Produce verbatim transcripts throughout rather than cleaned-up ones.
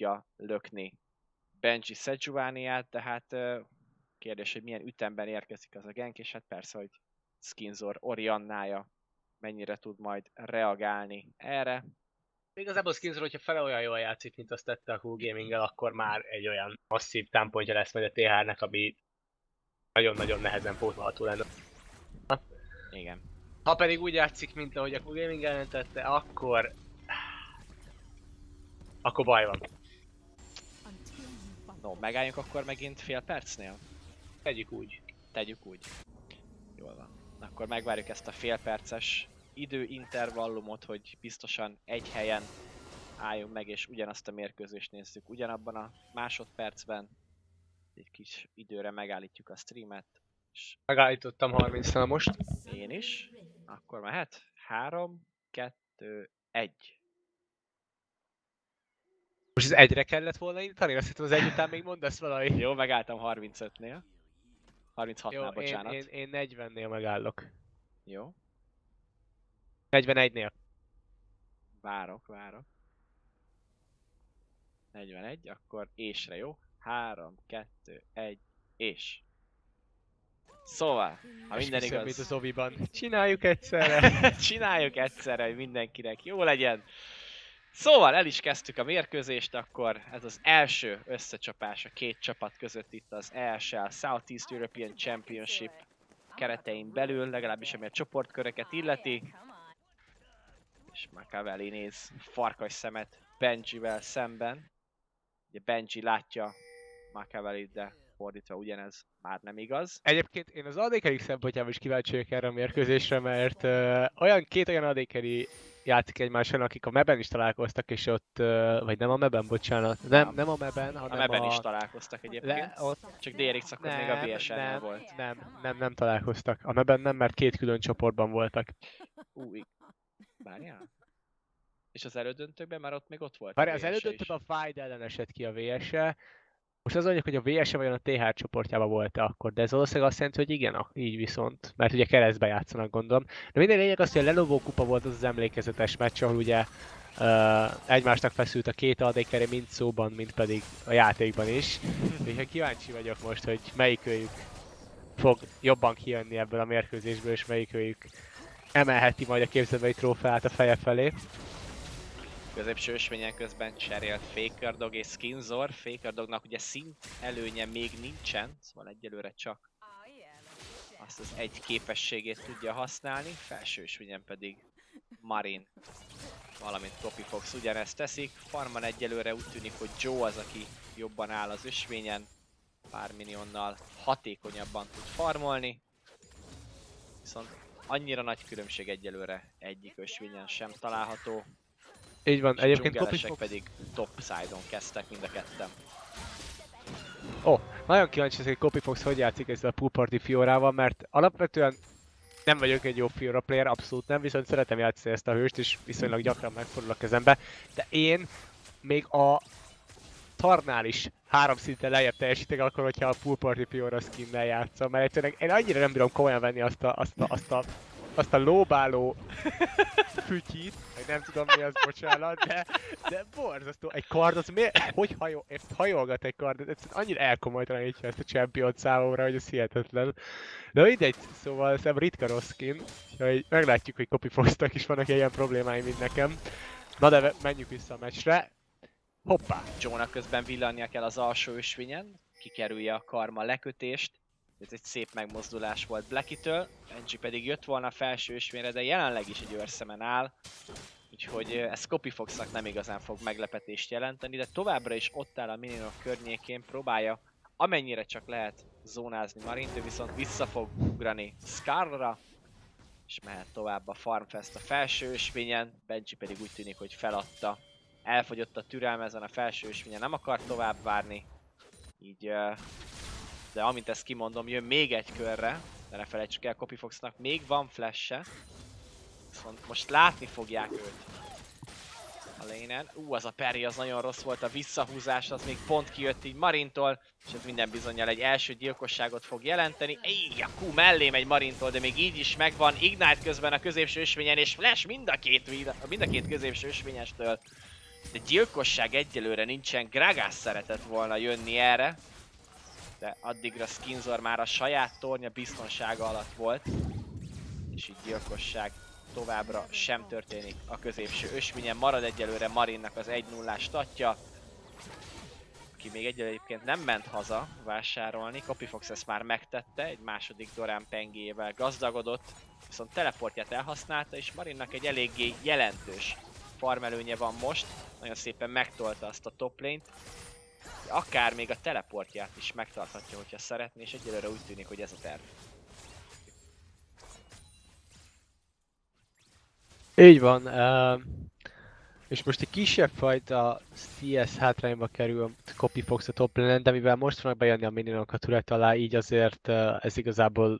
tudja lökni Benji Sejuaniát, de hát kérdés, hogy milyen ütemben érkezik az a gank, és hát persze, hogy Skinzor Oriannája mennyire tud majd reagálni erre. Igazából Skinzor, hogyha fele olyan jól játszik, mint azt tette a Cool Gaming-el, akkor már egy olyan masszív támpontja lesz majd a té hárnak, ami nagyon-nagyon nehezen pótolható lenne. Igen. Ha pedig úgy játszik, mint ahogy a Cool Gaming jelentette, akkor... akkor baj van. No, megálljunk akkor megint fél percnél? Tegyük úgy. Tegyük úgy. Jól van. Akkor megvárjuk ezt a fél perces időintervallumot, hogy biztosan egy helyen álljunk meg, és ugyanazt a mérkőzést nézzük ugyanabban a másodpercben. Egy kis időre megállítjuk a streamet. És megállítottam harmincnál most. Én is. Akkor mehet? három, kettő, egy. Most ez egyre kellett volna indítani? Azt hittem az egy után még mondasz valami. Jó, megálltam harmincötnél. harminchatnál, Jó, bocsánat. én, én, én negyvennél megállok. Jó. negyvenegynél. Várok, várok. negyvenegy, akkor ésre, jó? három, kettő, egy, és. Szóval, ha minden Esküszöm, igaz... mint az oviban. Csináljuk egyszerre! Csináljuk egyszerre, hogy mindenkinek jó legyen. Szóval el is kezdtük a mérkőzést, akkor ez az első összecsapás a két csapat között itt az E S L Southeast European Championship keretein belül, legalábbis ami a csoportköröket illeti. És Makaveli néz farkas szemet Benjivel szemben. Ugye Benji látja Makavelit, de fordítva ugyanez már nem igaz. Egyébként én az adékerik szempontjából is kíváncsi vagyok erre a mérkőzésre, mert uh, olyan két olyan adékeri játszik egymással, akik a meben is találkoztak, és ott, uh, vagy nem a meben, bocsánat, nem, nem, nem a meben, hanem a meben a... is találkoztak egyébként, Le, ott... csak D R X akkor még a B S L-nél volt. Nem, nem, nem találkoztak. A meben nem, mert két külön csoportban voltak. Új, várjál? És az elődöntőkben már ott még ott volt. Várjál, az elődöntőben a Fide ellen esett ki a vé es el. Most az mondjuk, hogy a vé es el vajon a té há csoportjában volt -e akkor, de ez valószínűleg azt jelenti, hogy igen, így viszont. Mert ugye keresztbe játszanak, gondolom. De minden lényeg az, hogy a Lenovo kupa volt az az emlékezetes meccs, ahol ugye uh, egymásnak feszült a két adékere, mind szóban, mind pedig a játékban is. Úgyhogy kíváncsi vagyok most, hogy melyikőjük fog jobban kijönni ebből a mérkőzésből, és melyikőjük emelheti majd a képzelbeli trófeát a feje felé. Középső ösvényen közben cserélt Faker Dog és Skinzor. Faker Dognak ugye szint előnye még nincsen, szóval egyelőre csak azt az egy képességét tudja használni. Felső ösvényen pedig Marin, valamint Copyfox ugyanezt teszik. Farmban egyelőre úgy tűnik, hogy Joe az, aki jobban áll az ösvényen. Pár minionnal hatékonyabban tud farmolni. Viszont annyira nagy különbség egyelőre egyik ösvényen sem található. Így van, és egyébként Copyfox pedig top side-on kezdtek mind a ketten. Ó, oh, nagyon kíváncsi vagyok, hogy Copyfox hogy játszik ezzel a Pool Party Fiorával, mert alapvetően nem vagyok egy jó Fiora player, abszolút nem, viszont szeretem játszani ezt a hőst, és viszonylag gyakran megfordul a kezembe. De én még a Tarnál is három szinten lejjebb teljesítek akkor, hogyha a Pool Party Fiora skinnel játszom, mert egyszerűen én annyira nem bírom komolyan venni azt a, azt a, azt a azt a lóbáló fütyit, vagy nem tudom mi az, bocsánat, de, de borzasztó. Egy kard az miért, hogy hajol, hajolgat egy kard, ez annyira elkomolytalanítja ezt a champion számomra, hogy ez hihetetlen. De mindegy, szóval ez ritka rossz skin, hogy meglátjuk, hogy Copyfoxnak is vannak ilyen problémái, mint nekem. Na de menjünk vissza a meccsre. Hoppá! Joe-nak közben villannia kell az alsó ösvényen, kikerülje a karma lekötést. Ez egy szép megmozdulás volt Blacky-től, Benji pedig jött volna a felső ösvényre, de jelenleg is egy őrszemen áll. Úgyhogy ez Copyfoxnak nem igazán fog meglepetést jelenteni, de továbbra is ott áll a minionok környékén, próbálja amennyire csak lehet zónázni Marint, ő viszont vissza fog ugrani Skarra, és mehet tovább a Farmfest a felső ösvényen, Benji pedig úgy tűnik, hogy feladta. Elfogyott a türelme ezen a felső ösvényen, nem akar tovább várni, így... De amint ezt kimondom, jön még egy körre, de ne felejtsük el, Copyfoxnak még van flash-e. Viszont most látni fogják őt a lane-en. Ú, az a Perry az nagyon rossz volt, a visszahúzás az még pont kijött így Marintól, és ez minden bizonnyal egy első gyilkosságot fog jelenteni. Éj, a Q mellé megy Marintól, de még így is megvan. Ignite közben a középső ösvényen, és flash mind a két, mind a két középső ösvényestől. De gyilkosság egyelőre nincsen, Gragas szeretett volna jönni erre. De addigra Skinzor már a saját tornya biztonsága alatt volt. És így gyilkosság továbbra sem történik a középső ösvényen. Marad egyelőre Marinnak az egy nullás statja. Aki még egyelőre egyébként nem ment haza vásárolni. Copyfox ezt már megtette, egy második Dorán pengéjével gazdagodott. Viszont teleportját elhasználta, és Marinnak egy eléggé jelentős farmelőnye van most. Nagyon szépen megtolta azt a top lane-t. Akár még a teleportját is megtarthatja, hogyha szeretné, és egyelőre úgy tűnik, hogy ez a terv. Így van. Uh, és most egy kisebb fajta cé es hátrányba kerül a Copyfox a top lane-en, de mivel most fognak bejönni a minionok a turret alá, így azért uh, ez igazából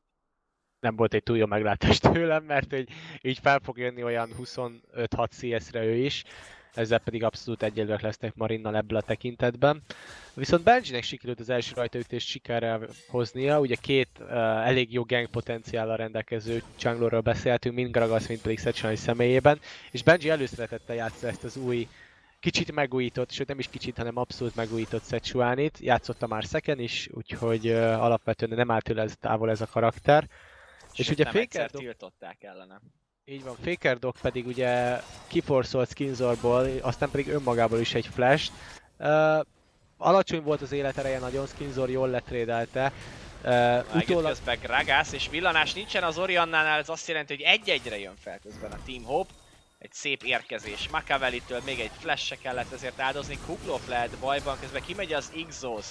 nem volt egy túl jó meglátás tőlem, mert hogy így fel fog jönni olyan huszonöt-hat cé es-re ő is, ezzel pedig abszolút egyenlőek lesznek Marinnal ebből a tekintetben. Viszont Benjinek sikerült az első rajtaütést sikerrel hoznia, ugye két uh, elég jó gang potenciállal rendelkező junglerről beszéltünk, mind Gragas, mind pedig Sejuani személyében, és Benji előszeretette játszani ezt az új, kicsit megújított, sőt nem is kicsit, hanem abszolút megújított Sejuanit, játszotta már Szeken is, úgyhogy uh, alapvetően nem állt tőle ez, távol ez a karakter. És, és ugye Faker Dog... tiltották ellene. Így van, Faker Dog pedig ugye kiforszolt Skinzorból, aztán pedig önmagából is egy flash-t. Uh, alacsony volt az életereje nagyon, Skinzor jól letrédelte. Uh, utólag... közben Gragas, és villanás nincsen az Oriannánál, ez azt jelenti, hogy egy-egyre jön fel közben a Team Hope. Egy szép érkezés Makaveli-től, még egy flash-se kellett ezért áldozni. Kuklov lehet bajban, közben kimegy az Exhaust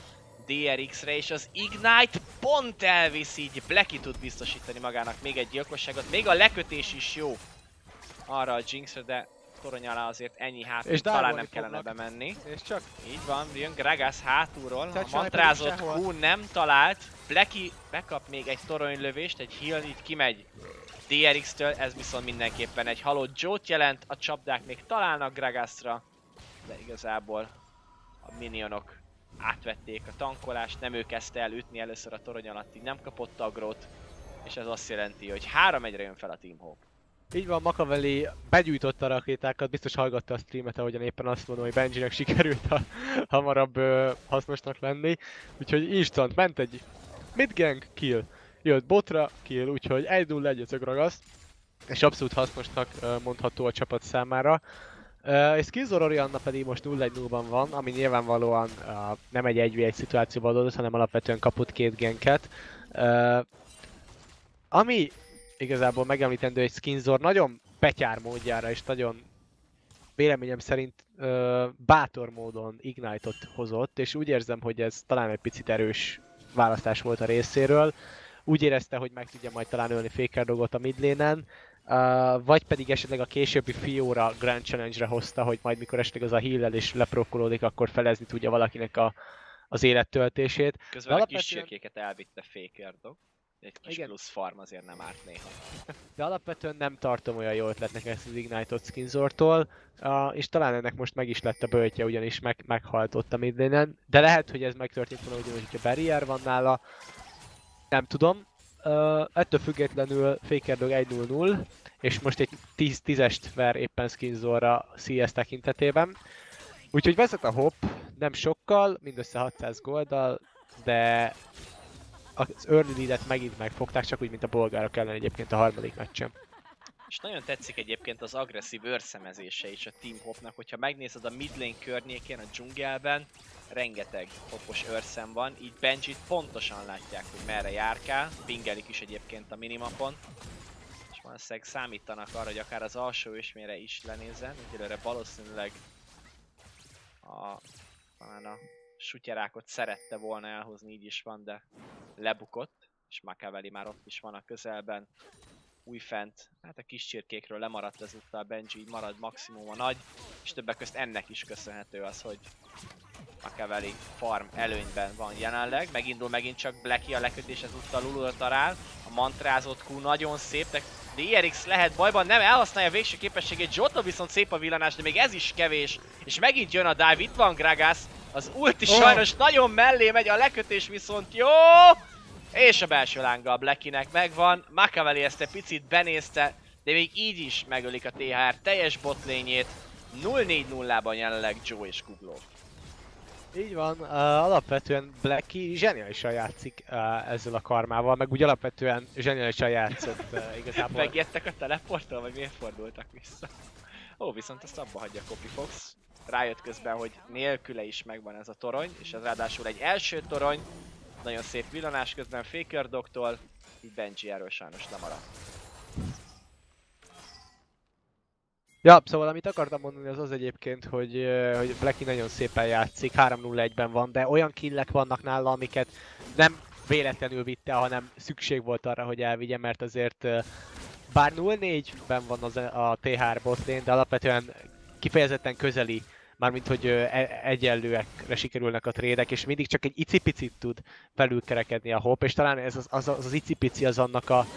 dé er iksz-re, és az Ignite pont elvisz, így Blacky tud biztosítani magának még egy gyilkosságot. Még a lekötés is jó arra a Jinxre, de torony alá azért ennyi hátul talán nem kellene fognak bemenni. És csak. Így van, jön Gragas hátulról, a mantrázott Q nem talált. Blacky bekap még egy toronylövést, egy heal, így kimegy dé er iksz-től, ez viszont mindenképpen egy halott Joe-t jelent. A csapdák még találnak Gragasra, de igazából a minionok átvették a tankolást, nem ő kezdte el ütni először a torony alatt, így nem kapott agrót, és ez azt jelenti, hogy három egyre jön fel a Team Hope. Így van, Makaveli begyújtotta a rakétákat, biztos hallgatta a streamet, ahogyan éppen azt mondom, hogy Benjinek sikerült a, hamarabb ö, hasznosnak lenni. Úgyhogy instant ment egy midgang kill, jött botra kill, úgyhogy egy nulla egy Gragas, és abszolút hasznosnak ö, mondható a csapat számára. Uh, és Skinzor Orianna pedig most nulla egy nullban van, ami nyilvánvalóan uh, nem egy egy vé egy szituációban adódott, hanem alapvetően kapott két ganket. Uh, ami igazából megemlítendő, hogy Skinzor nagyon petyár módjára és nagyon véleményem szerint uh, bátor módon Ignite-ot hozott, és úgy érzem, hogy ez talán egy picit erős választás volt a részéről. Úgy érezte, hogy meg tudja majd talán ölni Faker Dogot a midlane-en. Uh, vagy pedig esetleg a későbbi Fiora Grand Challenge-re hozta, hogy majd mikor esetleg az a heal-el és leprokolódik, akkor felezni tudja valakinek a, az élettöltését. Közben alapvetően... a kis sírkéket elvitte Faker Dog. Egy kis igen. Plusz farm azért nem árt néha. De alapvetően nem tartom olyan jó ötletnek ezt az Ignite-ot Skinzortól, uh, és talán ennek most meg is lett a böltje, ugyanis meg, meghalt ott a midlane-en. De lehet, hogy ez megtörtént volna ugyanúgy, hogyha barrier van nála. Nem tudom. Uh, ettől függetlenül Faker Dog egy nulla nulla, és most egy tíz tízest ver éppen Skinzorra cé es tekintetében. Úgyhogy vezet a Hop, nem sokkal, mindössze hatszáz golddal, de az early lead-et megint megfogták, csak úgy, mint a bolgárok ellen egyébként a harmadik meccsen. És nagyon tetszik egyébként az agresszív őrszemezése is a Team Hopnak, hogyha megnézed a midlane környékén, a dzsungelben, rengeteg hopos őrszem van, így Benjit pontosan látják, hogy merre járkál, pingelik is egyébként a minimapon. És valószínűleg számítanak arra, hogy akár az alsó ösvényre is lenézzen, egyelőre valószínűleg a, talán a sutyerákot szerette volna elhozni, így is van, de lebukott, és Makaveli már ott is van a közelben. Újfent, hát a kis csirkékről lemaradt ezúttal Benji, így marad maximum a nagy, és többek közt ennek is köszönhető az, hogy Makaveli farm előnyben van jelenleg. Megindul megint csak Blacky, a lekötés ezúttal Lulul talál, a mantrázott Q nagyon szép, de dé er iksz lehet bajban, nem elhasználja a végső képességét, Jota viszont szép a villanás, de még ez is kevés, és megint jön a dive, itt van Gragas, az ulti oh. sajnos nagyon mellé megy, a lekötés viszont jó! És a belső lánga a Blackynek megvan, Makaveli ezt egy picit benézte, de még így is megölik a té há er teljes botlényét. nulla négy nullában jelenleg Joe és Kuglov. Így van, uh, alapvetően Blacky zseniálisan játszik uh, ezzel a karmával, meg úgy alapvetően zseniálisan játszott uh, igazából. Megjettek a teleporttól, vagy miért fordultak vissza? Ó, viszont ezt abba hagyja Copyfox. Rájött közben, hogy nélküle is megvan ez a torony, és ez ráadásul egy első torony. Nagyon szép villanás közben Faker Dogtól, így Benji erről sajnos lemaradt. Ja, szóval amit akartam mondani az az egyébként, hogy, uh, hogy Blacky nagyon szépen játszik, három nulla egyben van, de olyan killek vannak nála, amiket nem véletlenül vitte, hanem szükség volt arra, hogy elvigye, mert azért uh, bár nulla négyben van az, a té há er botlane, de alapvetően kifejezetten közeli, mármint hogy uh, egyenlőekre sikerülnek a trédek, és mindig csak egy icipicit tud felülkerekedni a Hope, és talán ez az, az, az, az icipici az annak a...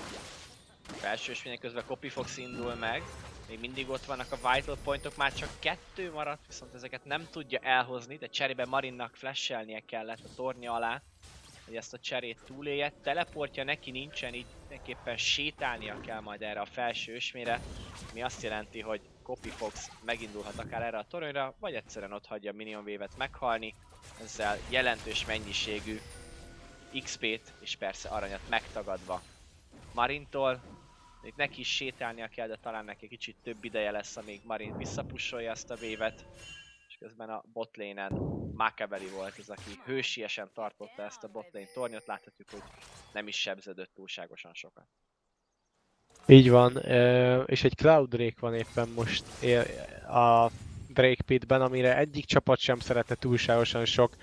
Felsős minél közben Copyfox indul meg. Még mindig ott vannak a vital pointok, már csak kettő maradt, viszont ezeket nem tudja elhozni, de cserébe Marinnak flashelnie kellett a tornya alá, hogy ezt a cserét túlélje. Teleportja neki nincsen, így mindenképpen sétálnia kell majd erre a felső ösmére, mi azt jelenti, hogy Copyfox megindulhat akár erre a toronyra, vagy egyszerűen ott hagyja a minion wave-et meghalni, ezzel jelentős mennyiségű iksz pét és persze aranyat megtagadva Marintól. Itt neki is sétálnia kell, de talán neki kicsit több ideje lesz, amíg Marin visszapussolja ezt a vévet. És közben a botlane-en Makaveli volt az, aki hősiesen tartotta ezt a botlane tornyot. Láthatjuk, hogy nem is sebződött túlságosan sokat. Így van, és egy Cloud Drake van éppen most a Drake Pitben, amire egyik csapat sem szeretne túlságosan sok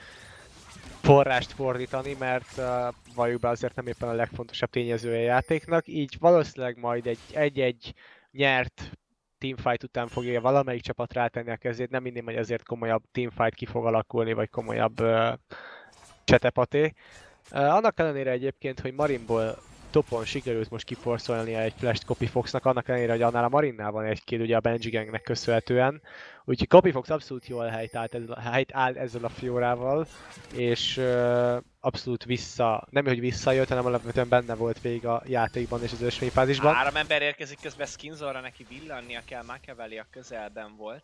forrást fordítani, mert uh, valljuk be azért nem éppen a legfontosabb tényezője a játéknak, így valószínűleg majd egy egy-egy nyert teamfight után fogja valamelyik csapat rátenni a kezét, nem mindig, hogy azért komolyabb teamfight ki fog alakulni, vagy komolyabb uh, csetepaté. Uh, annak ellenére egyébként, hogy Marinból topon sikerült most kiforszolnia egy flash Copyfoxnak, annak ellenére, hogy annál a Marinnál van egy kill ugye a Benji Gangnek köszönhetően. Úgyhogy Copyfox abszolút jól helytált ezzel, helytáll ezzel a Fiorával, és uh, abszolút vissza, nem hogy visszajött, hanem alapvetően benne volt végig a játékban és az ösvény fázisban. Három ember érkezik közben Skinzorra, neki villannia kell, Makaveli a közelben volt.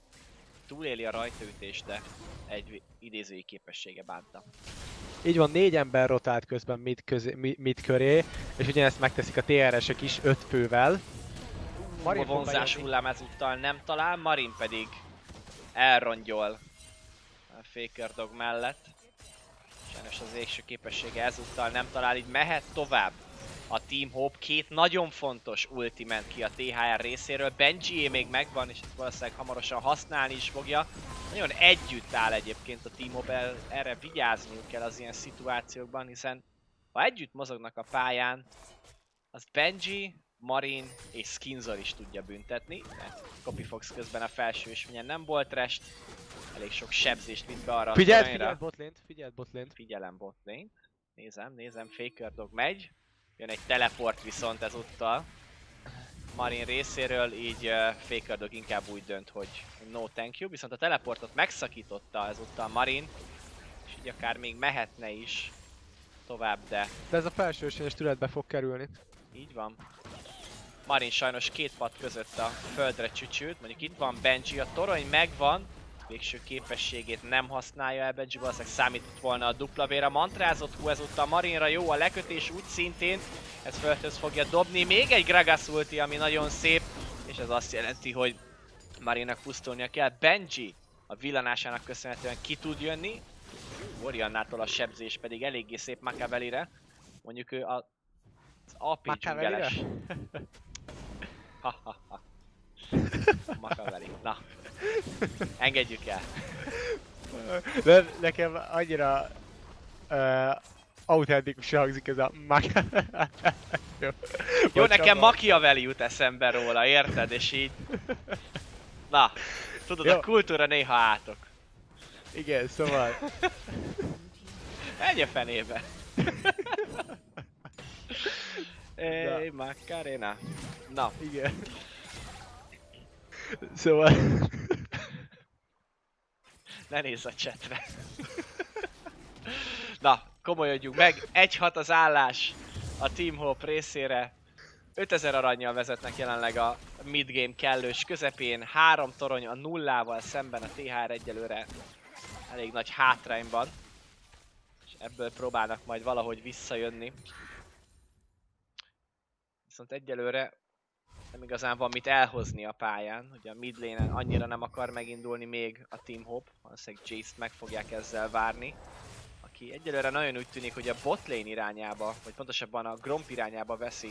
Túléli a rajtaütést, de egy idézői képessége bánta. Így van, négy ember rotált közben mid, közé, mid köré, és ugyanezt megteszik a té er esek is öt fővel. Marin a vonzás hullám ezúttal nem talál, Marin pedig elrongyol a Faker Dog mellett. Sajnos az égső képessége ezúttal nem talál, így mehet tovább a Team Hope. Két nagyon fontos ulti ment ki a té há er részéről, Benjié még megvan, és valószínűleg hamarosan használni is fogja. Nagyon együtt áll egyébként a Team Hope, erre vigyázniuk kell az ilyen szituációkban, hiszen ha együtt mozognak a pályán, az Benji, Marin és Skinzor is tudja büntetni, mert Copyfox közben a felső ösvényen nem volt rest, elég sok sebzést vitt be arra figyeld, a toronyra. Figyeld botlane-t, figyeld botlane-t. Figyelem botlane-t. Nézem, nézem, Faker Dog megy. Jön egy teleport viszont ezúttal Marin részéről, így uh, Faker Dog inkább úgy dönt, hogy no thank you, viszont a teleportot megszakította ezúttal Marin, és így akár még mehetne is tovább, de... De ez a felső ösvényes tületbe fog kerülni. Így van. Marin sajnos két pad között a földre csücsült, mondjuk itt van Benji, a torony megvan, végső képességét nem használja el Benji, valószínűleg számított volna a dupla véra, mantrázott hú ezúttal Marinra, jó a lekötés úgy szintén, ez földhöz fogja dobni, még egy Gragas ulti, ami nagyon szép, és ez azt jelenti, hogy Marinnak pusztulnia kell. Benji a villanásának köszönhetően ki tud jönni, Oriannától a sebzés pedig eléggé szép Makavelire, mondjuk ő a, az á pé dzsungeles. Ha ha ha. Makaveli. Na. Engedjük el. De nekem annyira uh, autentikus hangzik ez a Makaveli. Jó, Jó nekem Machiavelli jut eszembe róla, érted? És így... Na, tudod, jó. A kultúra néha átok. Igen, szóval... Menj a fenébe! Ej, Macarena. Na. Igen. Szóval... Ne nézz a chatre. Na, komolyodjunk meg. egy hat az állás a Team Hope részére. ötezer arannyal vezetnek jelenleg a midgame kellős közepén, három torony a nullával szemben, a té há er egyelőre elég nagy hátrányban. És ebből próbálnak majd valahogy visszajönni. Viszont egyelőre nem igazán van mit elhozni a pályán. Ugye a mid lane-en annyira nem akar megindulni még a Team Hope, valószínűleg Jace-t meg fogják ezzel várni. Aki egyelőre nagyon úgy tűnik, hogy a bot lane irányába, vagy pontosabban a Gromp irányába veszi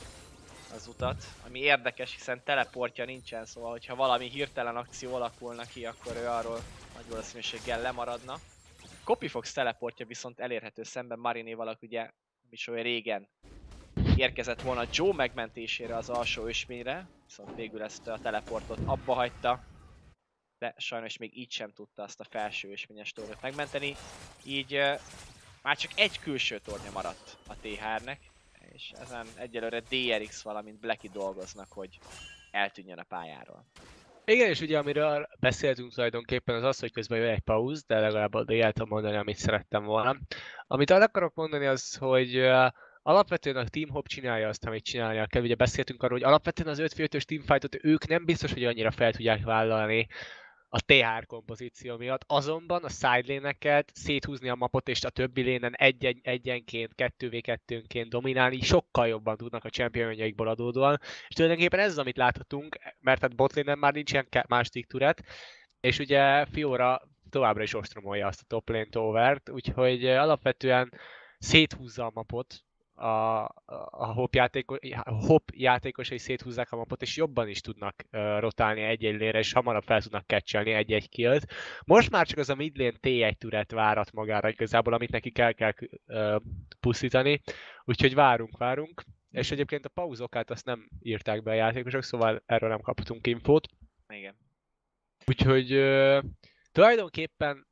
az utat, ami érdekes, hiszen teleportja nincsen, szóval hogyha valami hirtelen akció alakulna ki, akkor ő arról nagy valószínűséggel lemaradna. Copyfox teleportja viszont elérhető szemben Marinéval, aki ugye is olyan régen érkezett volna Joe megmentésére az alsó ösvényre, viszont végül ezt a teleportot abba hagyta, de sajnos még így sem tudta azt a felső ösvényes tornyot megmenteni, így uh, már csak egy külső tornya maradt a té há er-nek, és ezen egyelőre dé er iksz valamint Blacky dolgoznak, hogy eltűnjön a pályáról. Igen, és ugye amiről beszéltünk tulajdonképpen az az, hogy közben jön egy pauz, de legalább addig el tudom mondani, amit szerettem volna. Amit el akarok mondani az, hogy uh, alapvetően a Team Hope csinálja azt, amit csinálnia kell. Ugye beszéltünk arról, hogy alapvetően az öt ötös teamfightot ők nem biztos, hogy annyira fel tudják vállalni a té há er kompozíció miatt. Azonban a sidelane-eket széthúzni a mapot és a többi lénen egy-egy, egyenként, kettő vé kettőnként dominálni sokkal jobban tudnak a championjaikból adódóan. És tulajdonképpen ez az, amit láthatunk, mert hát botlane-en már nincsen második turret, és ugye Fiora továbbra is ostromolja azt a top lane tovert, úgyhogy alapvetően széthúzza a mapot, a, a Hope, játéko, Hope játékosai széthúzzák a mapot, és jobban is tudnak uh, rotálni egy-egy lane-re, és hamarabb fel tudnak catchelni egy-egy killt. Most már csak az a mid lane té egy turret várat magára igazából, amit neki kell, kell uh, pusztítani, úgyhogy várunk, várunk. És egyébként a pauzokát azt nem írták be a játékosok, szóval erről nem kaptunk infót. Igen. Úgyhogy uh, tulajdonképpen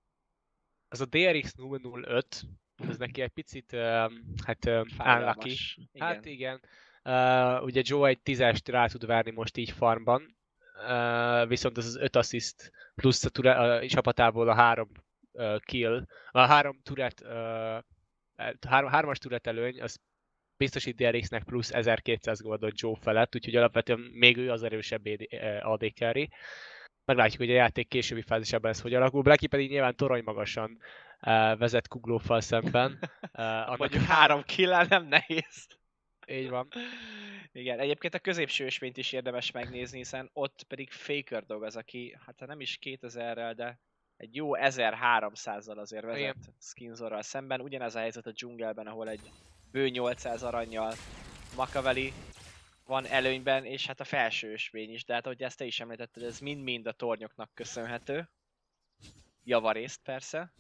az a dé er iksz nulla nulla öt, ez neki egy picit, uh, hát uh, unlucky. Hát igen. Uh, ugye Joe egy tízest rá tud várni most így farmban, uh, viszont az az öt assist plusz a, ture, a csapatából a három uh, kill, a három turret, uh, három, hármas turret előny, az biztosít dé er iksz-nek plusz ezerkétszáz goldot Joe felett, úgyhogy alapvetően még ő az erősebb á dé carry. Meglátjuk, hogy a játék későbbi fázisában ez hogy alakul. Blacky pedig nyilván torony magasan uh, vezet Kuglóffal szemben. Uh, Mondjuk három kill-el nem nehéz. Így van. Igen, egyébként a középső ösvényt is érdemes megnézni, hiszen ott pedig Faker Dog az, aki hát nem is kétezerrel, de egy jó ezerháromszázzal azért vezet igen. Skinzorral szemben. Ugyanez a helyzet a dzsungelben, ahol egy bő nyolcszáz arannyal Makaveli van előnyben, és hát a felső ösvény is, de hát ahogy ezt te is említetted, ez mind-mind a tornyoknak köszönhető. Javarészt persze.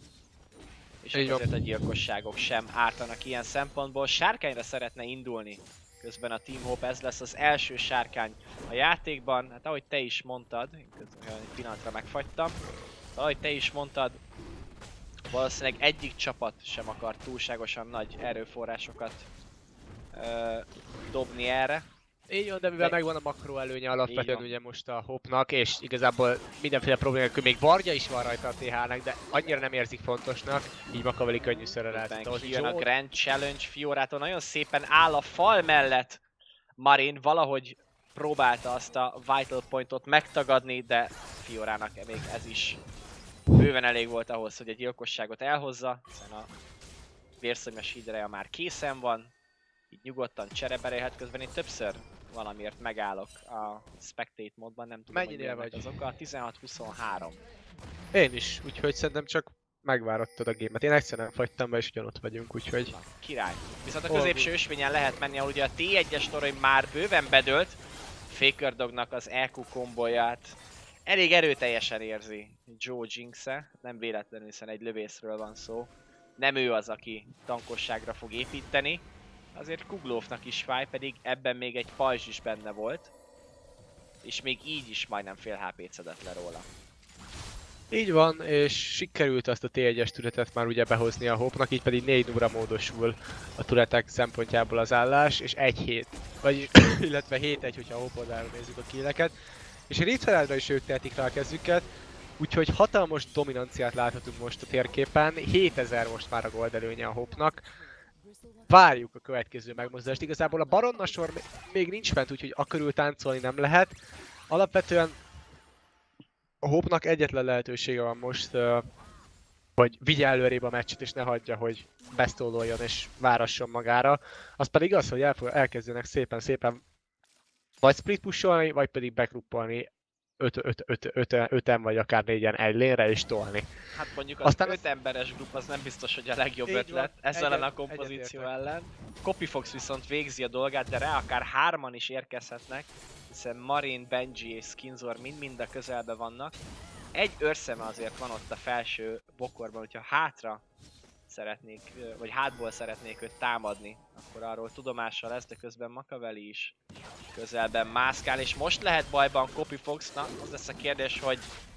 És hát azért a gyilkosságok sem ártanak ilyen szempontból. Sárkányra szeretne indulni közben a Team Hope, ez lesz az első sárkány a játékban. Hát ahogy te is mondtad, én közben egy pillanatra megfagytam, ahogy te is mondtad, valószínűleg egyik csapat sem akar túlságosan nagy erőforrásokat ö, dobni erre. Így van, de mivel de... megvan a makro előnye alapvetően ugye most a Hope-nak, és igazából mindenféle problémák, még Vardja is van rajta a té há er-nek, de annyira nem érzik fontosnak, így Makaveli könnyűszerre lehet. Jön a Grand Challenge Fiorától, nagyon szépen áll a fal mellett Marin, valahogy próbálta azt a Vital Pointot megtagadni, de Fiorának még ez is bőven elég volt ahhoz, hogy a gyilkosságot elhozza, hiszen a vérszomjas hídreja már készen van, így nyugodtan csereberélhet. Közben én többször valamiért megállok a Spectate módban, nem tudom, mennyire hogy vagy az oka. tizenhat huszonhárom. Én is, úgyhogy szerintem csak megvárattad a gémet. Én egyszer nem fagytam be, és ugyanott vagyunk, úgyhogy... Na, király. Viszont a középső ösvényen lehet menni, ahol ugye a té egyes torony már bőven bedőlt. Faker Dognak az é kú kombolját elég erőteljesen érzi Joe Jinx-e. Nem véletlenül, hiszen egy lövészről van szó. Nem ő az, aki tankosságra fog építeni. Azért Kuglófnak is fáj, pedig ebben még egy pajzs is benne volt. És még így is majdnem fél há pét szedett le róla. Így van, és sikerült azt a té egyes turetet már ugye behozni a Hope-nak, így pedig négy nulla módosul a turetek szempontjából az állás, és egy hét, vagy illetve hét egy, hogyha a Hope oldalról nézzük a killeket. És a Riftheraldra is ők tehetik rá a kezüket, úgyhogy hatalmas dominanciát láthatunk most a térképen, hétezer most már a gold előnye a Hope-nak. várjuk a következő megmozdulást. Igazából a Baronna sor még nincs fent, úgyhogy a körül táncolni nem lehet. Alapvetően a Hope-nak egyetlen lehetősége van most, hogy vigye előrébb a meccset és ne hagyja, hogy besztóloljon és várasson magára. Az pedig az, hogy el, elkezdenek szépen-szépen vagy split pusolni, vagy pedig backruppolni öten vagy akár négyen egy lénre és tolni. Hát mondjuk az Aztán öt az... emberes grup az nem biztos, hogy a legjobb Így ötlet van, ezzel egyet, a kompozíció egyet ellen. Copyfox viszont végzi a dolgát, de rá akár hárman is érkezhetnek, hiszen Marin, Benji és Skinzor mind-mind a közelben vannak. Egy őrszeme azért van ott a felső bokorban, hogyha hátra szeretnék, vagy hátból szeretnék őt támadni, akkor arról tudomással lesz, de közben Makaveli is közelben mászkál, és most lehet bajban Copyfoxnak. Az lesz a kérdés, hogy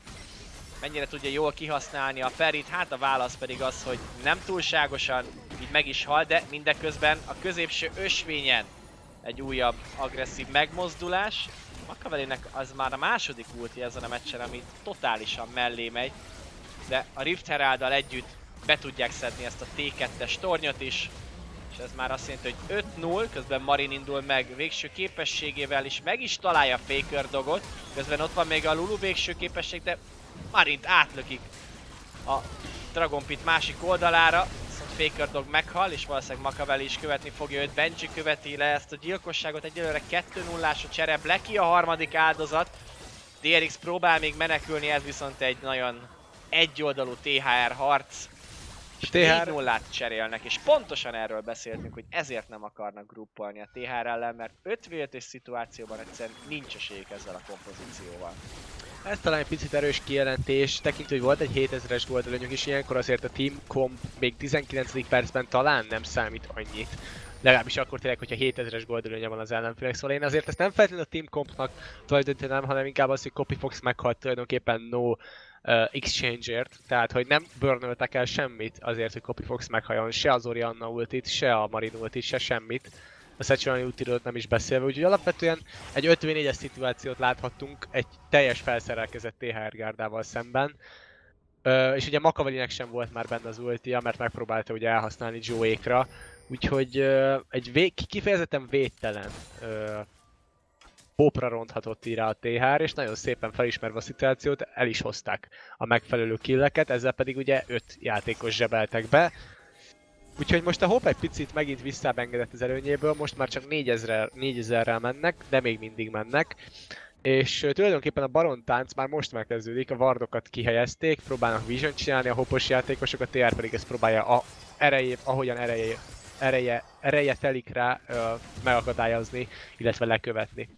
mennyire tudja jól kihasználni a Perit, hát a válasz pedig az, hogy nem túlságosan, így meg is hal, de mindeközben a középső ösvényen egy újabb agresszív megmozdulás. Makavelinek az már a második ulti ezen a meccsen, ami totálisan mellé megy, de a Rift Heralddal együtt be tudják szedni ezt a té kettes tornyot is, és ez már azt jelenti, hogy öt null, közben Marin indul meg végső képességével is, meg is találja a Faker dogot, közben ott van még a Lulu végső képesség, de Marint átlökik a Dragon Pit másik oldalára, viszont Faker dog meghal, és valószínűleg Makaveli is követni fogja őt, Benji követi le ezt a gyilkosságot, egyelőre kettő nullás a csere, Blacky a harmadik áldozat, dé er iksz próbál még menekülni, ez viszont egy nagyon egyoldalú té há er harc, és négy nullát cserélnek, és pontosan erről beszéltünk, hogy ezért nem akarnak gruppolni a té há er ellen, mert öt vé ötös szituációban egyszerűen nincs esélyük ezzel a kompozícióval. Ez talán egy picit erős kijelentés, tekintve, hogy volt egy hétezres gold előnyük is, ilyenkor azért a Team Comp még tizenkilencedik percben talán nem számít annyit. Legalábbis akkor tényleg, hogyha hétezres gold előnye van az ellenfélnek, szóval én azért ezt nem feltétlenül a Team Compnak tulajdonítanám, hanem inkább az, hogy Copyfox meghalt tulajdonképpen no uh, exchange-ért, tehát hogy nem burnöltek el semmit azért, hogy Copyfox meghalljon, se az Orianna ultit, se a Marin ultit, se semmit. A Sechuani ultiról nem is beszélve, úgyhogy alapvetően egy öt vé négyes szituációt láthattunk egy teljes felszerelkezett té há er gárdával szemben. Ö, és ugye Makavelinek sem volt már benne az ultia, mert megpróbálta ugye elhasználni Joe-ékra. Úgyhogy ö, egy vé kifejezetten védtelen ö, Hope-ra ronthatott így rá a té há er, és nagyon szépen felismerve a szituációt el is hozták a megfelelő killeket, ezzel pedig ugye öt játékos zsebeltek be. Úgyhogy most a Hope egy picit megint visszaengedett az előnyéből, most már csak négyezerrel mennek, de még mindig mennek. És uh, tulajdonképpen a Baron tánc már most megkezdődik, a wardokat kihelyezték, próbálnak vision csinálni a hopos játékosok, a té há er pedig ezt próbálja a erejé, ahogyan ereje, ereje, ereje telik rá uh, megakadályozni, illetve lekövetni.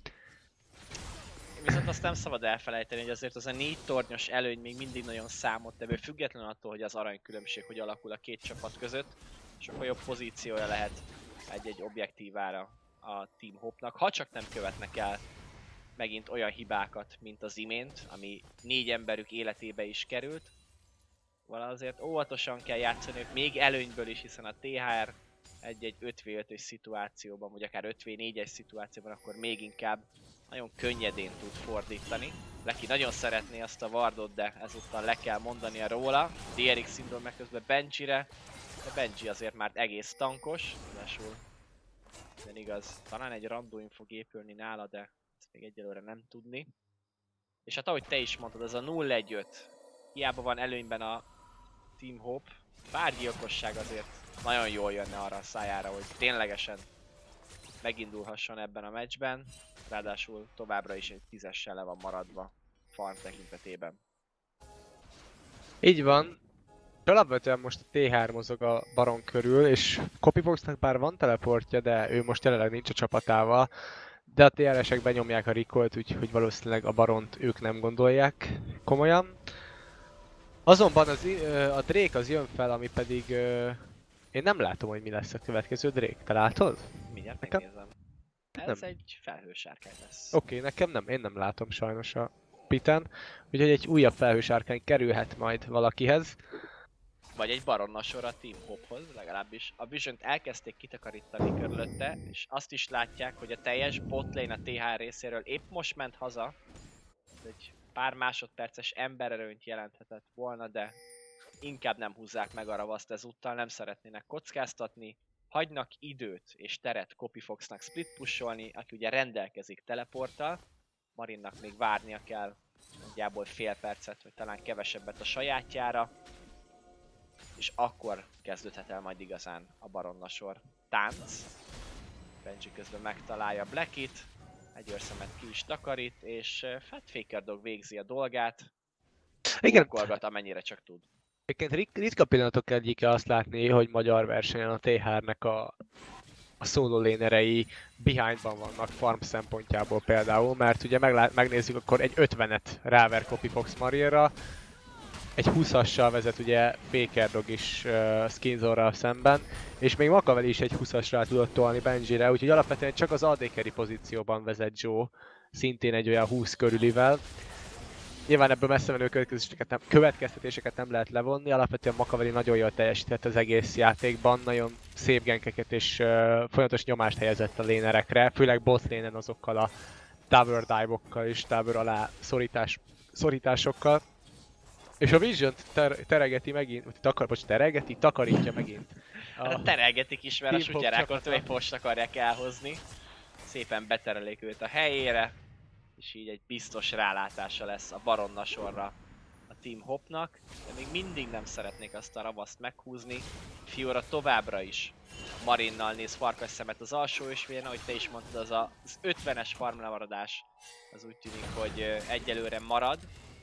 Viszont azt nem szabad elfelejteni, hogy azért az a négy tornyos előny még mindig nagyon számottevő, függetlenül attól, hogy az aranykülönbség hogy alakul a két csapat között, sokkal jobb pozíciója lehet egy-egy objektívára a Team Hope-nak, ha csak nem követnek el megint olyan hibákat, mint az imént, ami négy emberük életébe is került. Valahogy azért óvatosan kell játszani, még előnyből is, hiszen a té há er egy-egy öt vé ötös szituációban, vagy akár öt vé négyes szituációban, akkor még inkább nagyon könnyedén tud fordítani. Blacky nagyon szeretné azt a wardot, de ezúttal le kell mondania róla. dé er iksz indul meg közben Benjire, de Benji azért már egész tankos, ráadásul nem igaz, talán egy randuin fog épülni nála, de ezt még egyelőre nem tudni. És hát ahogy te is mondtad, ez a nulla egy öt, hiába van előnyben a Team Hope, pár gyilkosság azért nagyon jól jönne arra a szájára, hogy ténylegesen megindulhasson ebben a meccsben, ráadásul továbbra is egy tízessel le van maradva farm tekintetében. Így van. Alapvetően most a té há er mozog a Baron körül, és Copyfoxnak bár van teleportja, de ő most jelenleg nincs a csapatával. De a té há er-esek benyomják a Recolt, úgyhogy valószínűleg a Baront ők nem gondolják komolyan. Azonban az, a Drake az jön fel, ami pedig... Én nem látom, hogy mi lesz a következő Drake. Te látod? Mindjárt nekem? Megnézem. Ez nem. Egy felhősárkány lesz. Oké, okay, nekem nem, én nem látom sajnos a piten. Úgyhogy egy újabb felhősárkány kerülhet majd valakihez. Vagy egy baronna sor a Team Hope-hoz, legalábbis. A Vision-t elkezdték kitakarítani körülötte, és azt is látják, hogy a teljes botlane a té há er részéről épp most ment haza. Egy pár másodperces embererőnyt jelenthetett volna, de inkább nem húzzák meg a ravaszt ezúttal, nem szeretnének kockáztatni. hagynak időt és teret Copyfoxnak split pusholni, aki ugye rendelkezik teleporttal. Marinnak még várnia kell nagyjából fél percet, vagy talán kevesebbet a sajátjára. És akkor kezdődhet el majd igazán a baronnasor tánc. Benji közben megtalálja Blackit, egy őrszemet ki is takarít, és hát Faker Dog végzi a dolgát. Igen. Bukolgat, amennyire csak tud. Egyébként ritka pillanatok egyike azt látni, hogy magyar versenyen a té hárnek a, a solo lénerei behindban vannak farm szempontjából például, mert ugye meglát, megnézzük, akkor egy ötvenet ráver Copyfox Mariera, egy húszassal vezet ugye Faker Dog is uh, Skinzorral szemben, és még Makaveli is egy húszasra tudott tolni Benjire, úgyhogy alapvetően csak az á dé carry pozícióban vezet Joe, szintén egy olyan húsz körülivel. Nyilván ebből messze menő következtetéseket nem, következtetéseket nem lehet levonni, alapvetően Makaveli nagyon jól teljesített az egész játékban, nagyon szép genkeket és uh, folyamatos nyomást helyezett a lénerekre, főleg bot lénen azokkal a tower dive-okkal és tower alá szorítás, szorításokkal. És a Vision-t ter teregeti megint, vagy takar, bocs, teregeti, takarítja megint. A... Hát teregetik is, mert a sutyerákot csapata. épp most akarják elhozni. Szépen beterelik őt a helyére, és így egy biztos rálátása lesz a baronna-sorra a Team Hopnak. De még mindig nem szeretnék azt a ravaszt meghúzni. Fiora továbbra is Marinnal néz farkas szemet az alsó ösvényen, ahogy te is mondtad, az a, az ötvenes farm lemaradás az úgy tűnik, hogy egyelőre marad.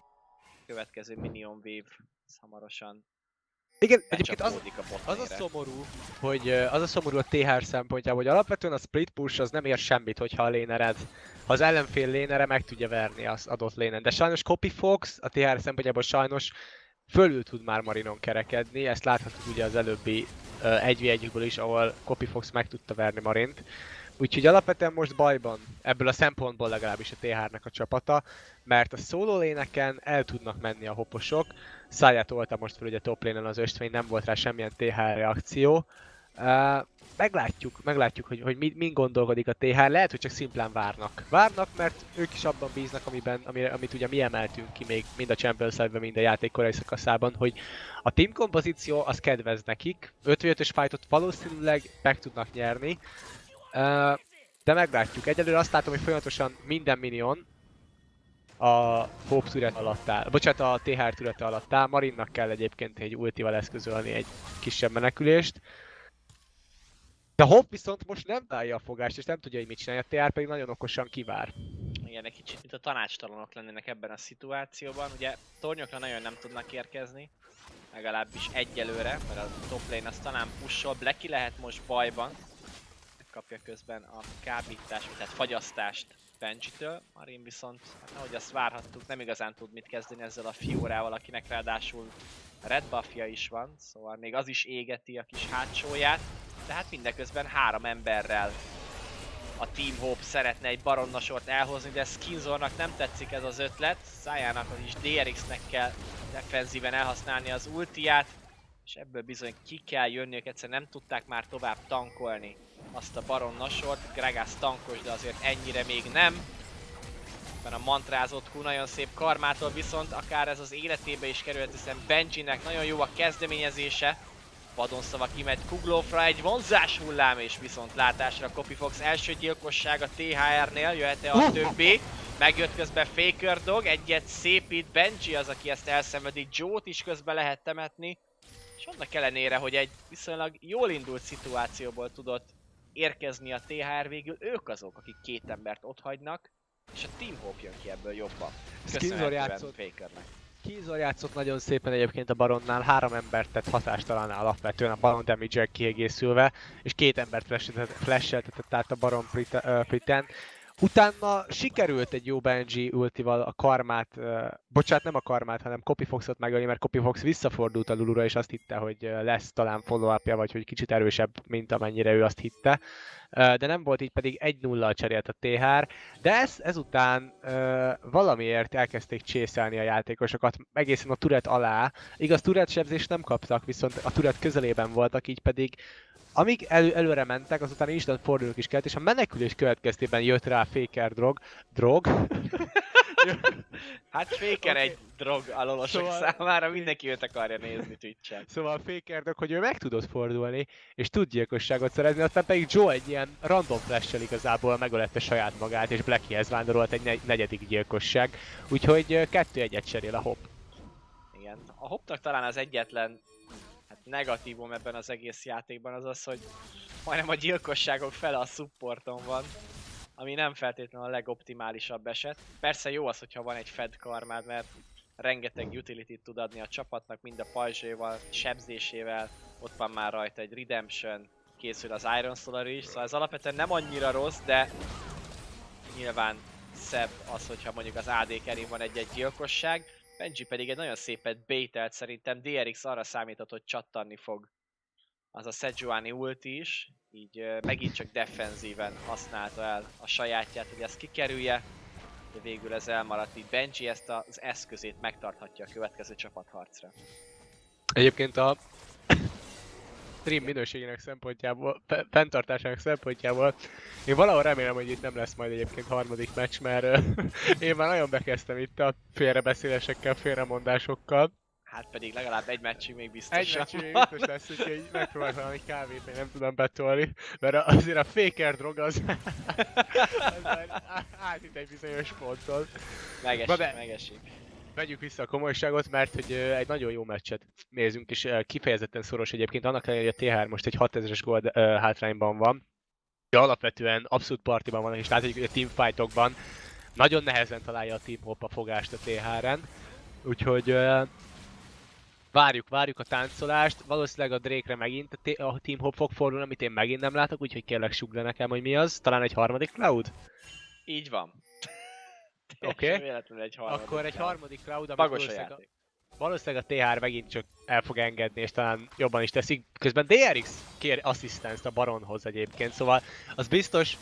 Következő Minion Wave hamarosan. Igen, egyébként az, a az a szomorú, hogy az a szomorú a té há szempontjából, hogy alapvetően a split push az nem ér semmit, hogyha a lénered, ha az ellenfél lénere meg tudja verni az adott lénen. De sajnos Copyfox a té há szempontjából sajnos fölül tud már Marinon kerekedni, ezt láthatjuk ugye az előbbi egy vé egyből is, ahol Copyfox meg tudta verni Marint. Úgyhogy alapvetően most bajban, ebből a szempontból legalábbis a té hárnak a csapata, mert a solo léneken el tudnak menni a hoposok. Száját olta most fel ugye top lénen az östvény, nem volt rá semmilyen té há reakció. Uh, meglátjuk, meglátjuk, hogy, hogy min gondolkodik a té há, lehet, hogy csak szimplán várnak. Várnak, mert ők is abban bíznak, amiben, amire, amit ugye mi emeltünk ki még mind a Champions League-ben, mind a játék korai szakaszában, hogy a team kompozíció az kedvez nekik, öt vé ötös fightot valószínűleg meg tudnak nyerni. Uh, de meglátjuk. Egyelőre azt látom, hogy folyamatosan minden minion a Hope türet alatt áll. Bocsánat, a té há türete alatt áll. Marinnak kell egyébként egy ultival eszközölni egy kisebb menekülést. De Hope viszont most nem találja a fogást, és nem tudja, hogy mit csinálja. A té há pedig nagyon okosan kivár. Igen, egy kicsit, mint a tanácstalanok lennének ebben a szituációban. Ugye tornyokra nagyon nem tudnak érkezni. Legalábbis egyelőre, mert a top lane az talán pushol. Blacky lehet most bajban. Kapja közben a kábítást, tehát fagyasztást Benji-től. Marin viszont, hát ahogy azt várhattuk, nem igazán tud mit kezdeni ezzel a Fiorával, akinek ráadásul red buffja is van, szóval még az is égeti a kis hátsóját. De hát mindeközben három emberrel a Team Hope szeretne egy baronnasort elhozni, de Skinzornak nem tetszik ez az ötlet. Szájának az is dé er iksz-nek kell defenzíven elhasználni az ultiát, és ebből bizony ki kell jönniük, egyszerűen nem tudták már tovább tankolni azt a baronnasort. Gragas tankos, de azért ennyire még nem. Ebben a mantrázott hú nagyon szép karmától viszont akár ez az életébe is kerülhet, hiszen Benjinek nagyon jó a kezdeményezése. Vadonszava kimegy Kuglófra, egy vonzás hullám, és viszont látásra Copyfox első gyilkosság a té há er-nél, jöhet-e a többi? Megjött közben Faker Dog, egyet szépít, Benji az, aki ezt elszenvedi, Joe-t is közben lehet temetni. És annak ellenére, hogy egy viszonylag jól indult szituációból tudott érkezni a té há er, végül ők azok, akik két embert otthagynak, és a Team Hope jön ki ebből jobban. Köszönhetően Fakernek. Skinzor játszott nagyon szépen egyébként a Baronnál, három embert tett hatástalan alapvetően a Baron damage-el kiegészülve, és két embert flasheltetett át a Baron Pretend. Utána sikerült egy jó Benji ultival a karmát, uh, bocsánat, nem a karmát, hanem Copyfoxot megölni, mert Copyfox visszafordult a Lulura, és azt hitte, hogy lesz talán follow-upja, vagy hogy kicsit erősebb, mint amennyire ő azt hitte. Uh, de nem volt így, pedig egy nullal cserélt a té há er, de ez, ezután uh, valamiért elkezdték csészelni a játékosokat egészen a turret alá. Igaz, turret sebzést nem kaptak, viszont a turret közelében voltak, így pedig amíg elő, előre mentek, azután instant fordulók is kellett, és a menekülés következtében jött rá Faker Drog, Drog, Hát Faker Oké. egy drog a lolosok Szóval- számára, mindenki őt akarja nézni Twitch-en. Szóval a Fakerdök, hogy ő meg tudott fordulni, és tud gyilkosságot szerezni, aztán pedig Joe egy ilyen random flash-sel igazából megölette saját magát, és Blackiehez vándorolt egy ne- negyedik gyilkosság. Úgyhogy kettő egyet cserél a Hop. Igen. A Hopnak talán az egyetlen hát negatívum ebben az egész játékban az az, hogy majdnem a gyilkosságok fele a supporton van, ami nem feltétlenül a legoptimálisabb eset. Persze jó az, hogyha van egy fed karmád, mert rengeteg utility-t tud adni a csapatnak, mind a pajzséval, sebzésével, ott van már rajta egy Redemption, készül az Iron Solar is, szóval ez alapvetően nem annyira rossz, de nyilván szebb az, hogyha mondjuk az á dé kerén van egy-egy gyilkosság. Benji pedig egy nagyon szépet baitelt, szerintem dé er iksz arra számított, hogy csattanni fog az a Sejuani ulti is, így uh, megint csak defenzíven használta el a sajátját, hogy ezt kikerülje, de végül ez elmaradt, így Benji ezt az eszközét megtarthatja a következő csapatharcra. Egyébként a stream minőségének szempontjából, fe- fenntartásának szempontjából én valahol remélem, hogy itt nem lesz majd egyébként harmadik meccs, mert ö, én már nagyon bekezdtem itt a félrebeszélésekkel, félremondásokkal. Hát pedig legalább egy meccsig még Egy biztosan meccsig még van. biztos lesz, úgyhogy megpróbálok valami kávét, én nem tudom betolni, mert azért a Faker drog az, az már átít egy bizonyos ponton. Megesik, Na de- megesik. Vegyük vissza a komolyságot, mert hogy ö, egy nagyon jó meccset nézünk, és ö, kifejezetten szoros egyébként, annak ellenére, hogy a té há er most egy hatezeres gold ö, hátrányban van. De alapvetően abszolút partiban van, és látjuk, hogy a teamfightokban nagyon nehezen találja a Team Hop a fogást a té há eren. Úgyhogy ö, várjuk, várjuk a táncolást, valószínűleg a Drake-re megint a, T- a Team Hop fog fordulni, amit én megint nem látok, úgyhogy kérlek sugd le nekem, hogy mi az. Talán egy harmadik Cloud? Így van. Oké. Teljesen véletlenül egy harmadik. Akkor egy round. harmadik Cloud, amit Bagos a valószínűleg a- játék. Valószínűleg a té há er megint csak el fog engedni, és talán jobban is teszik. Közben dé er iksz kér asszisztenzt a Baronhoz egyébként, szóval az biztos,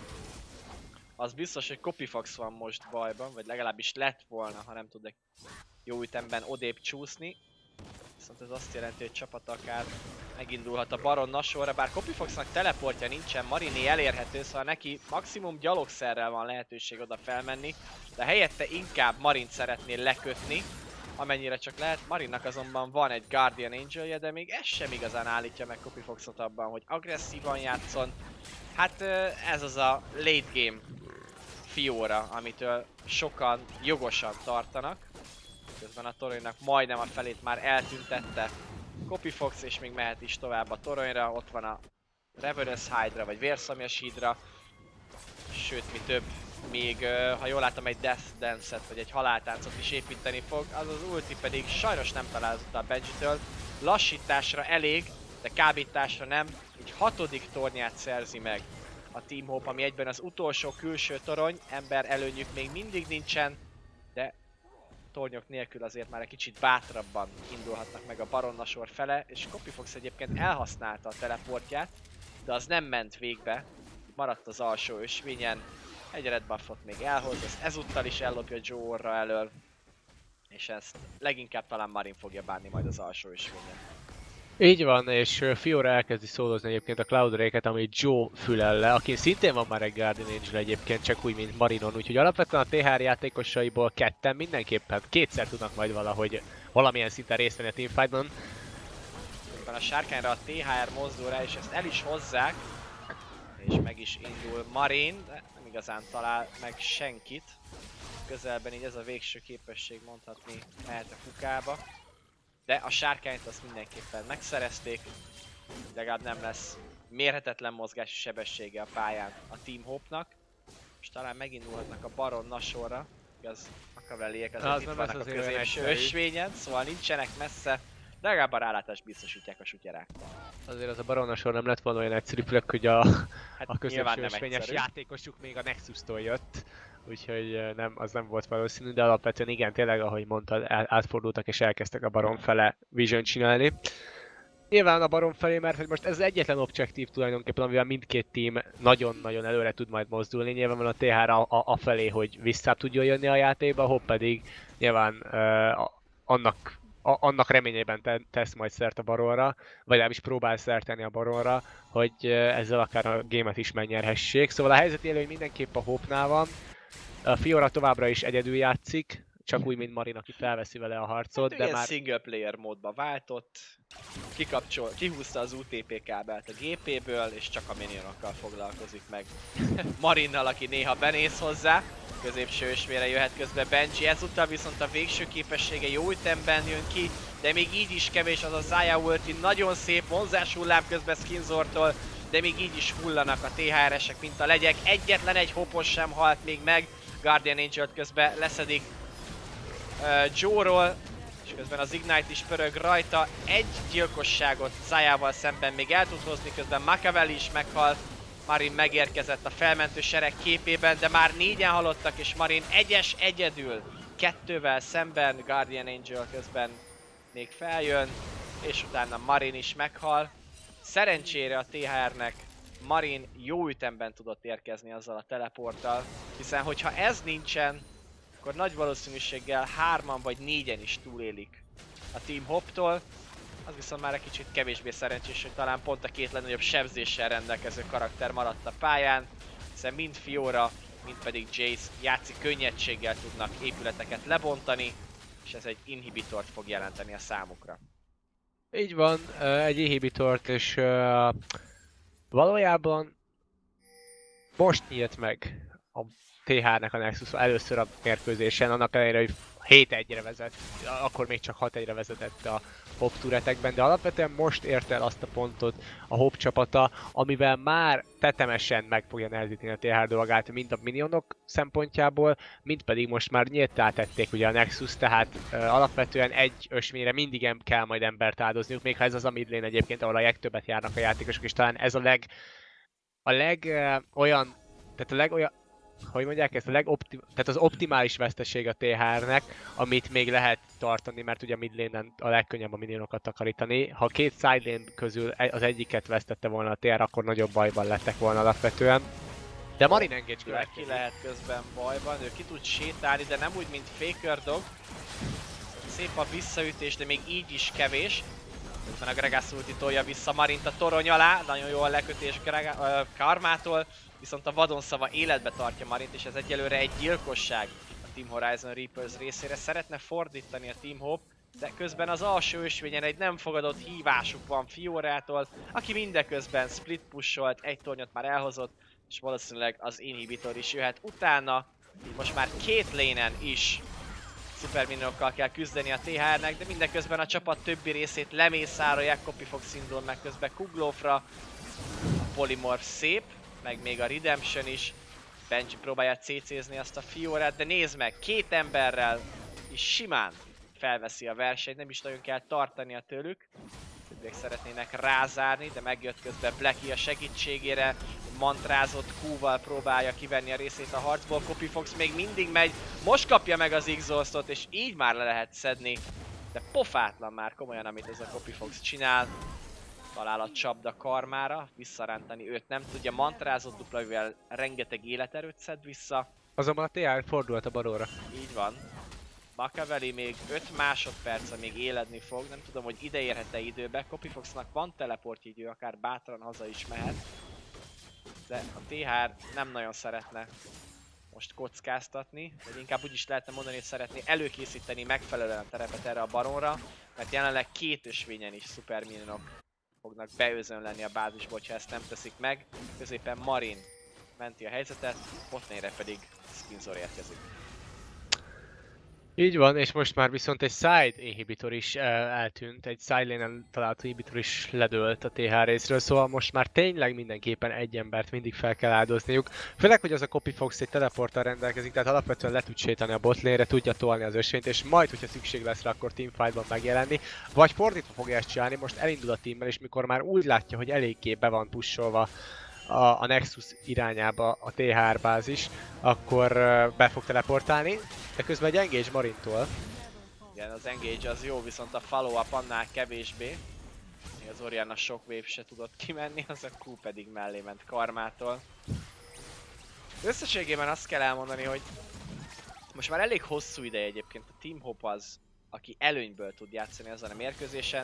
Az biztos, hogy Copyfox van most bajban, vagy legalábbis lett volna, ha nem tudnak jó ütemben odébb csúszni. Viszont ez azt jelenti, hogy csapat akár megindulhat a Baron Nashorra, bár Copyfoxnak teleportja nincsen, Mariné elérhető, szóval neki maximum gyalogszerrel van lehetőség oda felmenni, de helyette inkább Marint szeretné lekötni, amennyire csak lehet. Marinnak azonban van egy Guardian Angelje, de még ez sem igazán állítja meg Copyfoxot abban, hogy agresszívan játszon. Hát ö, ez az a late game Fiora, amitől sokan jogosan tartanak. Közben a toronynak majdnem a felét már eltüntette Copyfox, és még mehet is tovább a toronyra. Ott van a Revenous Hydra, vagy Vérszomjas Hydra. Sőt, mi több, még ha jól látom, egy Death Dance-et, vagy egy haláltáncot is építeni fog. Az az ulti pedig sajnos nem találzott a Benji-től. Lassításra elég, de kábításra nem. Így hatodik tornyát szerzi meg a Team Hop, ami egyben az utolsó külső torony. Ember előnyük még mindig nincsen, de tornyok nélkül azért már egy kicsit bátrabban indulhatnak meg a Baron Nashor fele, és Copyfox egyébként elhasználta a teleportját, de az nem ment végbe, maradt az alsó ösvényen, egy red buffot még elhoz, ezt ezúttal is ellopja Joe orra elől, és ezt leginkább talán Marin fogja bánni majd az alsó ösvényen. így van, és ö, Fiora elkezdi szólozni egyébként a Cloud Drake-et, ami Joe fülel le, aki szintén van már egy Guardian Angel egyébként, csak úgy, mint Marinon, úgyhogy alapvetően a té há er játékosaiból ketten mindenképpen kétszer tudnak majd valahogy valamilyen szinten részt venni a teamfightban. Éppen a sárkányra a té há er mozdul rá, és ezt el is hozzák, és meg is indul Marin, de nem igazán talál meg senkit. Közelben így ez a végső képesség mondhatni mehet a kukába. De a sárkányt azt mindenképpen megszerezték, legalább nem lesz mérhetetlen mozgási sebessége a pályán a Team Hopnak. És talán megindulhatnak a Baron Nashorra, igaz, a kaveliek azért Az itt nem vannak lesz a azért olyan középső egyszerű. ösvényen, szóval nincsenek messze, de legalább a rálátást biztosítják a sutyerákkal. Azért az a Baron Nashor nem lett volna olyan egyszerű, főleg, hogy a, Hát a nyilván középső nem ösvényes egyszerű. játékosuk még a Nexus-tól jött. Úgyhogy ö, nem, az nem volt valószínű, de alapvetően igen, tényleg, ahogy mondtad, el- átfordultak és elkezdtek a Baron fele Vision csinálni. Nyilván a Baron felé, mert hogy most ez az egyetlen objektív tulajdonképpen, amivel mindkét team nagyon-nagyon előre tud majd mozdulni. Nyilván van a té há er a, a, a felé, hogy vissza tudjon jönni a játékba, Hop pedig nyilván uh, a, annak, a, annak reményében te, tesz majd szert a Baronra, vagy legalábbis próbál szert tenni a Baronra, hogy uh, ezzel akár a gémet is megnyerhessék. Szóval a helyzet élő, hogy mindenképp a Hopnál van. A Fiora továbbra is egyedül játszik, csak úgy, mint Marin, aki felveszi vele a harcot, Hát de ilyen már... single player módba váltott, kikapcsol, kihúzta az u té pé kábelt a gé péből, és csak a minionokkal foglalkozik meg. Marinnal, aki néha benéz hozzá, középső ösvére jöhet közbe Benji, ezúttal viszont a végső képessége jó ütemben jön ki, de még így is kevés az a Zaya ulti, nagyon szép vonzás hullám közben Skinzortól, de még így is hullanak a té há er-esek, mint a legyek, egyetlen egy hopos sem halt még meg, Guardian Angel-t közben leszedik uh, Joe-ról, és közben az Ignite is pörög rajta, egy gyilkosságot Zayával szemben még el tud hozni, közben Machiavelli is meghalt, Marin megérkezett a felmentő sereg képében, de már négyen halottak, és Marin egyes egyedül, kettővel szemben, Guardian Angel közben még feljön, és utána Marin is meghal. Szerencsére a té há er-nek Marin jó ütemben tudott érkezni azzal a teleporttal, hiszen hogyha ez nincsen, akkor nagy valószínűséggel hárman vagy négyen is túlélik a Team Hoptól. Az viszont már egy kicsit kevésbé szerencsés, hogy talán pont a két legnagyobb sebzéssel rendelkező karakter maradt a pályán, hiszen mind Fiora, mind pedig Jace játszik könnyedséggel tudnak épületeket lebontani, és ez egy inhibitort fog jelenteni a számukra. Így van, egy inhibitort, és uh, valójában most nyílt meg a té há er-nek a Nexus először a mérkőzésen, annak ellenére, hogy hét egyre vezet, akkor még csak hat egyre vezetett a Hop turetekben, de alapvetően most ért el azt a pontot a Hop csapata, amivel már tetemesen meg fogja nehezíteni a té há er dolgát, mind a minionok szempontjából, mind pedig most már nyíltá tették ugye a Nexus, tehát uh, alapvetően egy ösvényre mindig kell majd embert áldozniuk, még ha ez az a mid lane egyébként, ahol a legtöbbet járnak a játékosok, és talán ez a leg, a leg uh, olyan, tehát a leg olyan, hogy mondják ezt, a legoptim, tehát az optimális veszteség a té há er-nek, amit még lehet tartani, mert ugye mid lane-en a legkönnyebb a minionokat takarítani. Ha két side lane közül az egyiket vesztette volna a té há er, akkor nagyobb bajban lettek volna alapvetően. De Marin engage következik. Ki lehet közben bajban, ő ki tud sétálni, de nem úgy, mint Faker Dog. Szép a visszaütés, de még így is kevés. Közben a Gragas ulti tolja vissza Marint a torony alá, nagyon jó a lekötés Graga, uh, Karmától. Viszont a vadonszava életbe tartja Marint, és ez egyelőre egy gyilkosság a Team Horizon Reapers részére. Szeretne fordítani a Team Hope, de közben az alsó ösvényen egy nem fogadott hívásuk van Fiorától, aki mindeközben split pusholt, egy tornyot már elhozott, és valószínűleg az inhibitor is jöhet utána. Így most már két lénen is szuperminionokkal kell küzdeni a té há er-nek, de mindeközben a csapat többi részét lemészárolják, Copyfox indul meg közben Kuglófra, a Polymorph szép, meg még a Redemption is. Benji próbálja cécézni azt a Fiorát, de nézd meg, két emberrel is simán felveszi a versenyt, nem is nagyon kell tartania tőlük. Többiek szeretnének rázárni, de megjött közben Blacky a segítségére, mantrázott Q-val próbálja kivenni a részét a harcból, Copyfox még mindig megy, most kapja meg az Exhaustot, és így már le lehet szedni, de pofátlan már komolyan, amit ez a Copyfox csinál. Talál a csapda karmára, visszarántani őt nem tudja, mantrázott dupla, mivel rengeteg életerőt szed vissza. Azonban a té há er fordult a balóra. Így van. Machiavelli még öt másodperc, még éledni fog, nem tudom, hogy ide érhet-e időbe. Copyfoxnak van teleportja, így ő akár bátran haza is mehet. De a té há er nem nagyon szeretne most kockáztatni, vagy inkább úgy is lehetne mondani, hogy szeretné előkészíteni megfelelően a terepet erre a baronra, mert jelenleg két ösvényen is szuperminionok fognak beözönleni a bázisba, hogyha ezt nem teszik meg. Középen Marin menti a helyzetet, botnére pedig Skinzor érkezik. Így van, és most már viszont egy side inhibitor is uh, eltűnt, egy side lane-en található inhibitor is ledőlt a té há er részről, szóval most már tényleg mindenképpen egy embert mindig fel kell áldozniuk. Főleg, hogy az a Copyfox egy teleporttal rendelkezik, tehát alapvetően le tud sétálni a botlane-re, tudja tolni az ösvényt, és majd, hogyha szükség lesz rá, akkor teamfightban megjelenni. Vagy fordítva fogja ezt csinálni, most elindul a teammel, és mikor már úgy látja, hogy eléggé be van pusholva a, a Nexus irányába a té há er bázis, akkor uh, be fog teleportálni, de közben egy engage Marintól. Igen, az engage az jó, viszont a follow-up annál kevésbé. Még az Orianna Shockwave se tudott kimenni, az a Q pedig mellé ment Karmától. Összességében azt kell elmondani, hogy most már elég hosszú ideje egyébként a Team Hope az, aki előnyből tud játszani azon a mérkőzésen.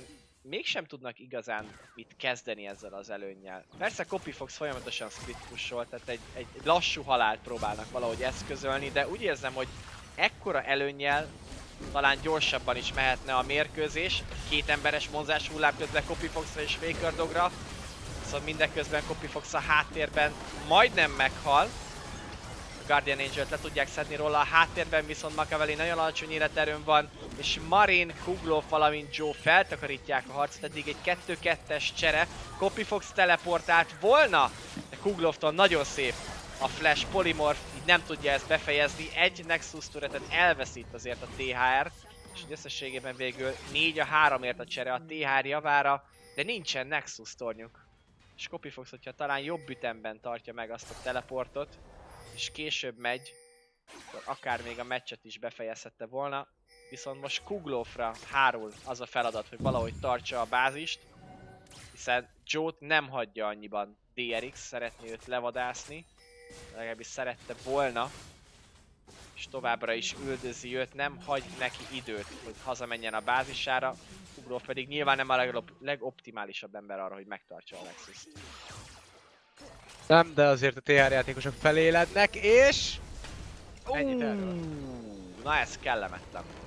mégsem tudnak igazán mit kezdeni ezzel az előnnyel. Persze Copyfox folyamatosan split pushol, tehát egy, egy lassú halált próbálnak valahogy eszközölni, de úgy érzem, hogy ekkora előnnyel talán gyorsabban is mehetne a mérkőzés. Két emberes mozgás hullám közben Copyfoxra és Faker Dogra. Szóval mindeközben Copyfox a háttérben majdnem meghal. A Guardian Angel-t le tudják szedni róla, a háttérben viszont Makaveli nagyon alacsony életerőn van, és Marin, Kuglov, valamint Joe feltakarítják a harcot, eddig egy kettő kettes csere. Copyfox teleportált volna, de Kuglovtól nagyon szép a flash, Polymorph így nem tudja ezt befejezni, egy Nexus turretet elveszít azért a té há er, és összességében végül négy a háromért a csere a té há er javára, de nincsen Nexus tornyuk. És Copyfox, hogyha talán jobb ütemben tartja meg azt a teleportot, és később megy, akkor akár még a meccset is befejezhette volna. Viszont most Kuglovra hárul az a feladat, hogy valahogy tartsa a bázist, hiszen Joe-t nem hagyja annyiban dé er iksz, szeretné őt levadászni, legalábbis szerette volna, és továbbra is üldözi őt, nem hagy neki időt, hogy hazamenjen a bázisára. Kuglov pedig nyilván nem a legop legoptimálisabb ember arra, hogy megtartsa a Nexus-t. Nem, de azért a té há er játékosok felélednek, és... Ennyit erről. Na ez kellemetlen.